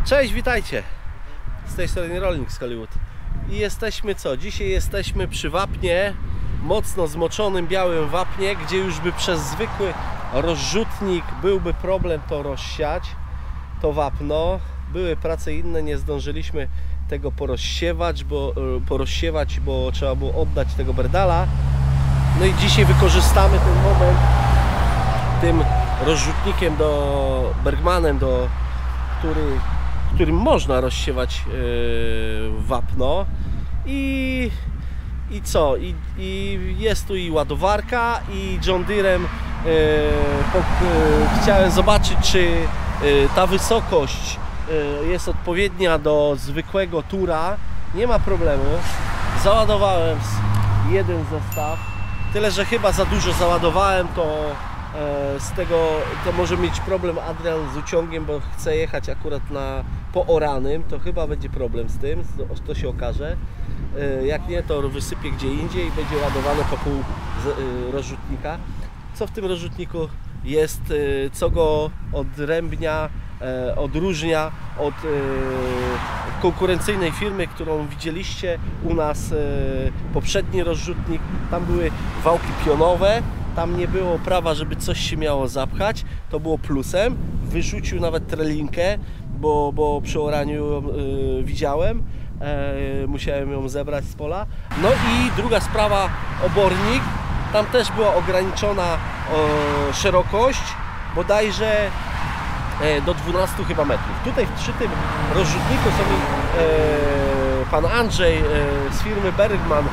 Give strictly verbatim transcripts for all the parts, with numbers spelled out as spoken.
Cześć, witajcie! Z tej strony Rolnik z Hollywood. I jesteśmy co? Dzisiaj jesteśmy przy wapnie, mocno zmoczonym białym wapnie, gdzie już by przez zwykły rozrzutnik byłby problem to rozsiać, to wapno. Były prace inne, nie zdążyliśmy tego porozsiewać, bo, porozsiewać, bo trzeba było oddać tego berdala. No i dzisiaj wykorzystamy ten moment tym rozrzutnikiem do Bergmanem, do który, którym można rozsiewać yy, wapno i, i co? I, I jest tu i ładowarka, i John Deerem yy, yy, chciałem zobaczyć, czy yy, ta wysokość yy, jest odpowiednia do zwykłego tura. Nie ma problemu. Załadowałem jeden zestaw, tyle że chyba za dużo załadowałem, to z tego to może mieć problem Adrian z uciągiem, bo chce jechać akurat na pooranym, to chyba będzie problem z tym, to, to się okaże. Jak nie, to wysypię gdzie indziej i będzie ładowane po pół rozrzutnika. Co w tym rozrzutniku jest, co go odrębnia, odróżnia od konkurencyjnej firmy, którą widzieliście u nas, poprzedni rozrzutnik, tam były wałki pionowe. Tam nie było prawa, żeby coś się miało zapchać, to było plusem. Wyrzucił nawet trelinkę, bo, bo przy oraniu ją y, widziałem, e, musiałem ją zebrać z pola. No i druga sprawa, obornik, tam też była ograniczona o, szerokość, bodajże e, do dwunastu chyba metrów. Tutaj przy tym rozrzutniku sobie e, pan Andrzej e, z firmy Bergman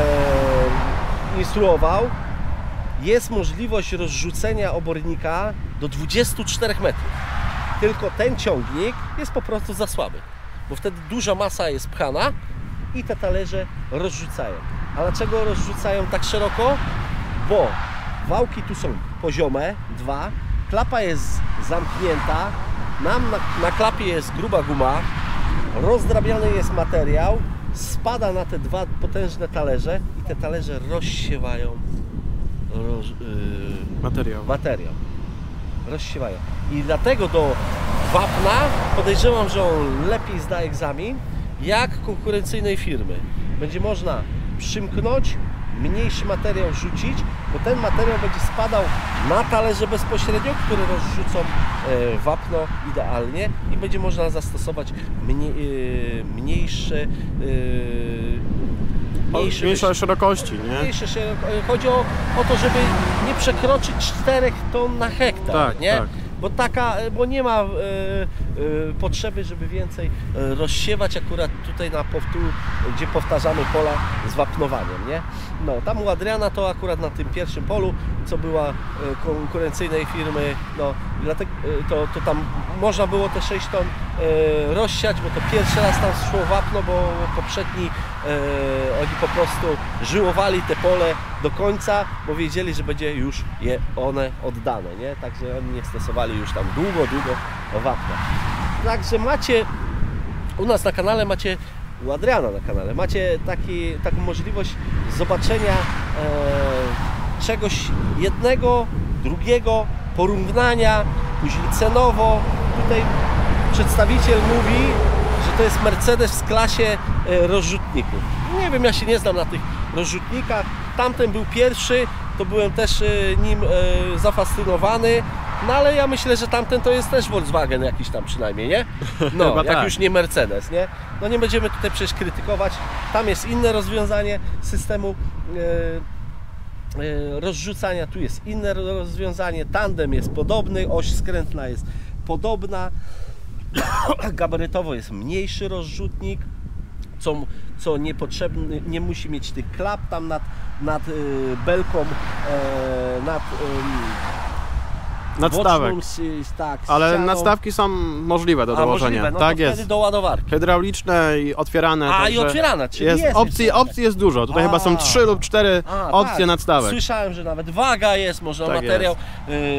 e, instruował. Jest możliwość rozrzucenia obornika do dwudziestu czterech metrów. Tylko ten ciągnik jest po prostu za słaby, bo wtedy duża masa jest pchana i te talerze rozrzucają. A dlaczego rozrzucają tak szeroko? Bo wałki tu są poziome, dwa, klapa jest zamknięta, nam na, na klapie jest gruba guma, rozdrabiany jest materiał, spada na te dwa potężne talerze i te talerze rozsiewają Roz, yy, materiał. materiał. Rozsiewają. I dlatego do wapna podejrzewam, że on lepiej zda egzamin jak konkurencyjnej firmy. Będzie można przymknąć, mniejszy materiał rzucić, bo ten materiał będzie spadał na talerze bezpośrednio, które rozrzucą e, wapno idealnie i będzie można zastosować mniej, e, mniejsze e, Mniejsze, mniejsze szerokości, nie? Mniejsze szeroko... Chodzi o, o to, żeby nie przekroczyć czterech ton na hektar, tak, nie? Tak. Bo taka, bo nie ma e, e, potrzeby, żeby więcej e, rozsiewać akurat tutaj na powtór, gdzie powtarzamy pola z wapnowaniem, nie? No, tam u Adriana to akurat na tym pierwszym polu, co była e, konkurencyjnej firmy, no, dlatego e, to, to tam można było te sześć ton e, rozsiać, bo to pierwszy raz tam szło wapno, bo poprzedni e, oni po prostu żyłowali te pole do końca, bo wiedzieli, że będzie już je one oddane, nie? Także oni nie stosowali już tam długo, długo wapna. Także macie u nas na kanale, macie u Adriana na kanale, macie taki, taką możliwość zobaczenia e, czegoś jednego, drugiego, porównania, później cenowo. Tutaj przedstawiciel mówi, że to jest Mercedes w klasie e, rozrzutników. Nie wiem, ja się nie znam na tych rozrzutnikach. Tamten był pierwszy, to byłem też e, nim e, zafascynowany. No ale ja myślę, że tamten to jest też Volkswagen jakiś tam przynajmniej, nie? No, jak tak. Już nie Mercedes, nie? No nie będziemy tutaj przecież krytykować. Tam jest inne rozwiązanie systemu e, e, rozrzucania, tu jest inne rozwiązanie. Tandem jest podobny, oś skrętna jest podobna. Gabarytowo jest mniejszy rozrzutnik, co, co niepotrzebny, nie musi mieć tych klap tam nad, nad e, belką, e, nad e, nadstawek. Boczną, tak, ale ścianą. Nadstawki są możliwe do A, dołożenia. możliwe, no tak to jest. wtedy do ładowarki. Hydrauliczne i otwierane. A, i otwierane, czyli jest, jest opcji, opcji jest dużo. Tutaj A. chyba są trzy lub cztery A, opcje tak. nadstawek. Słyszałem, że nawet waga jest, można Tak materiał, yy, yy,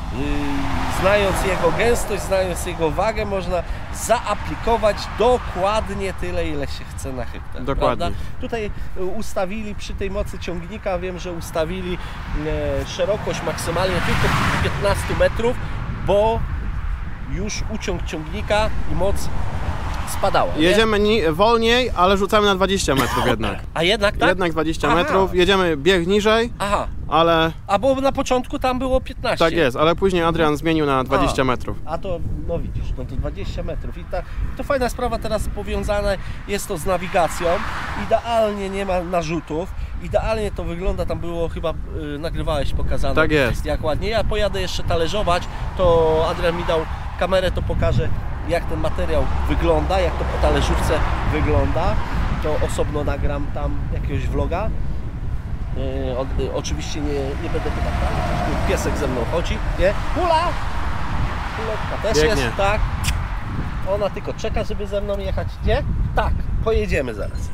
znając jego gęstość, znając jego wagę, można zaaplikować dokładnie tyle, ile się chce na hektar. Dokładnie. Prawda? Tutaj ustawili przy tej mocy ciągnika, wiem, że ustawili yy, szerokość maksymalnie tylko piętnaście metrów, bo już uciąg ciągnika i moc spadała. Nie? Jedziemy ni- wolniej, ale rzucamy na dwadzieścia metrów jednak. A jednak tak? Jednak dwadzieścia Aha. metrów, jedziemy bieg niżej, Aha, ale a bo na początku tam było piętnaście. tak jest, ale później Adrian zmienił na dwadzieścia metrów. A to, no widzisz, no to dwadzieścia metrów i ta, to fajna sprawa teraz powiązana jest to z nawigacją, idealnie nie ma narzutów, idealnie to wygląda, tam było chyba, y, nagrywałeś, pokazane Tak jest. jak ładnie. Ja pojadę jeszcze talerzować, to Adrian mi dał kamerę, to pokażę jak ten materiał wygląda, jak to po talerzówce wygląda, to osobno nagram tam jakiegoś vloga. Yy, o, yy, oczywiście nie, nie będę chyba tam, piesek ze mną chodzi, nie? Hula! Huletka też Biegnie. jest, tak? Ona tylko czeka, żeby ze mną jechać, nie? Tak, pojedziemy zaraz.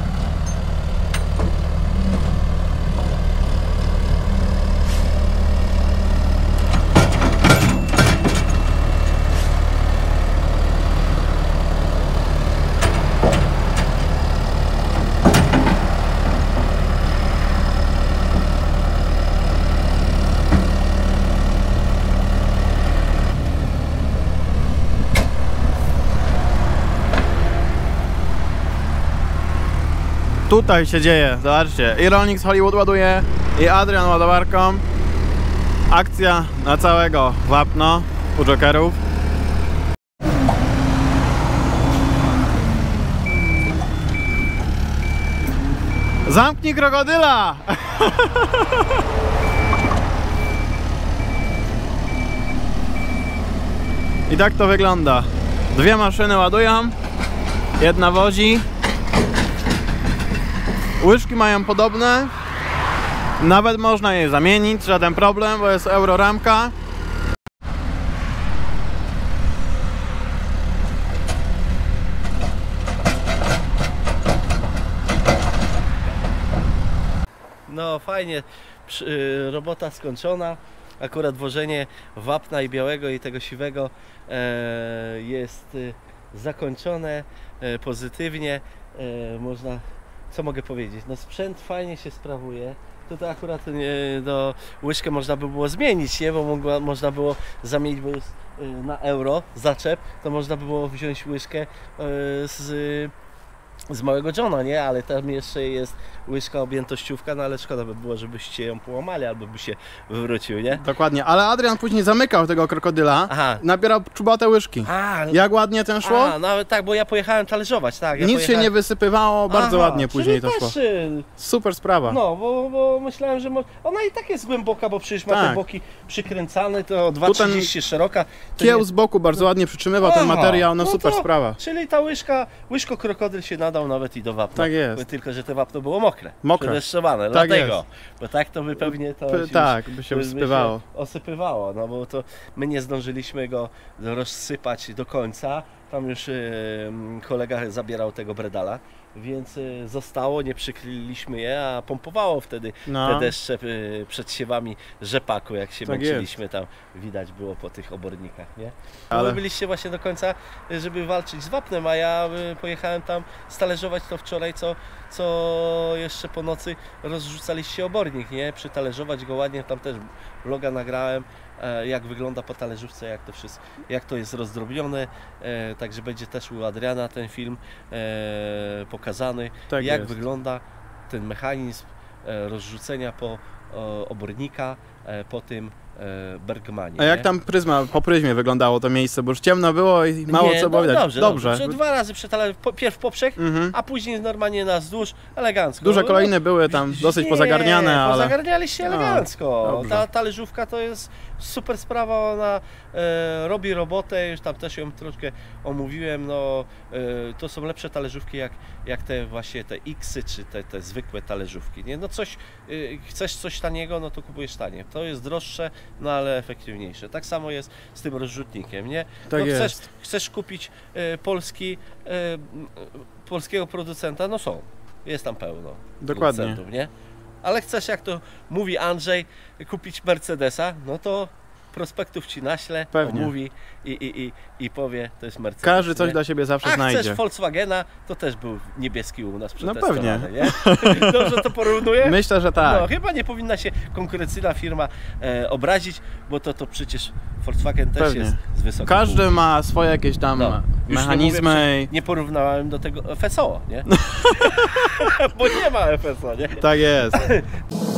Tutaj się dzieje, zobaczcie, i rolnik z Hollywood ładuje, i Adrian ładowarką. Akcja na całego wapno u Jokerów. Zamknij krokodyla! I tak to wygląda. Dwie maszyny ładują, jedna wozi. Łyżki mają podobne, nawet można je zamienić, żaden problem, bo jest euroramka. No fajnie, przy, y, robota skończona. Akurat wożenie wapna i białego i tego siwego e, jest y, zakończone e, pozytywnie. E, można, co mogę powiedzieć? No sprzęt fajnie się sprawuje. Tutaj akurat nie, do łyżkę można by było zmienić, nie? Bo mogła, można było zamienić, bo jest y, na euro zaczep, to można by było wziąć łyżkę y, z z małego Johna, nie? Ale tam jeszcze jest łyżka objętościówka, no ale szkoda by było, żebyście ją połamali albo by się wywrócił, nie? Dokładnie, ale Adrian później zamykał tego krokodyla, Aha. nabierał czubate łyżki. A, Jak ładnie ten szło? a, nawet tak, bo ja pojechałem talerzować, tak. Ja Nic pojechałem... się nie wysypywało, bardzo Aha, ładnie później to czyli szło. też, y, Super sprawa. No, bo, bo myślałem, że mo... ona i tak jest głęboka, bo przecież ma Tak. te boki przykręcane, to dwa Tu ten trzydzieści szeroka. To Kieł nie- z boku bardzo ładnie przytrzymywał ten Aha, materiał, no no super to- sprawa. Czyli ta łyżka, łyżko krokodyl się nadał nawet i do wapna. Tak jest. Tylko, że to wapno było mokre. Mokre. Przedeszczowane, Tak dlatego. jest. Bo tak to by pewnie to P- się tak, już- by się by wysypywało. osypywało, no bo to my nie zdążyliśmy go rozsypać do końca. Tam już e, kolega zabierał tego bredala, więc e, zostało, nie przykryliśmy je, a pompowało wtedy No. te deszcze e, przed siewami rzepaku, jak się Tak męczyliśmy, tam widać było po tych obornikach, nie? Ale Ale- wy byliście właśnie do końca, e, żeby walczyć z wapnem, a ja e, pojechałem tam stalerzować to wczoraj, co, co jeszcze po nocy rozrzucaliście obornik, nie? Przytalerzować go ładnie, tam też vloga nagrałem, e, jak wygląda po talerzówce, jak to wszystko, jak to jest rozdrobnione, e, także będzie też u Adriana ten film e, pokazany, Tak jak jest. wygląda ten mechanizm e, rozrzucenia po o, obornika e, po tym e, Bergmanie. A jak nie? tam pryzma, po pryzmie wyglądało to miejsce, bo już ciemno było i mało Nie, co było no, widać. Dobrze, dobrze. dobrze. Dwa razy przetale, po, pierw poprzek, Mhm. a później normalnie na wzdłuż, elegancko. Duże No, kolejny były tam dosyć nie, pozagarniane, ale pozagarnialiście No, elegancko. dobrze. Ta talerzówka to jest super sprawa, ona e, robi robotę, już tam też ją troszkę omówiłem, no e, to są lepsze talerzówki jak, jak te właśnie te X-y, czy te, te zwykłe talerzówki, nie? No coś, e, chcesz coś taniego, no to kupujesz tanie. To jest droższe, no ale efektywniejsze. Tak samo jest z tym rozrzutnikiem, nie? Tak no, chcesz, jest. chcesz kupić e, polski, e, m, polskiego producenta, no są, jest tam pełno Dokładnie. producentów, nie? Ale chcesz, jak to mówi Andrzej, kupić Mercedesa, no to prospektów ci naśle, Pewnie. omówi i, i, i, i powie, to jest Mercedes. Każdy coś nie? dla siebie zawsze A znajdzie. chcesz Volkswagena, to też był niebieski u nas No przetestowany, pewnie. nie? Dobrze to porównuję? Myślę, że tak. No, chyba nie powinna się konkurencyjna firma e, obrazić, bo to, to przecież Volkswagen też Pewnie. jest z wysokiej Każdy półki. ma swoje jakieś tam No, już mechanizmy. Nie, mówię, nie porównałem do tego F S O, nie? Bo nie ma F S O, nie? Tak jest.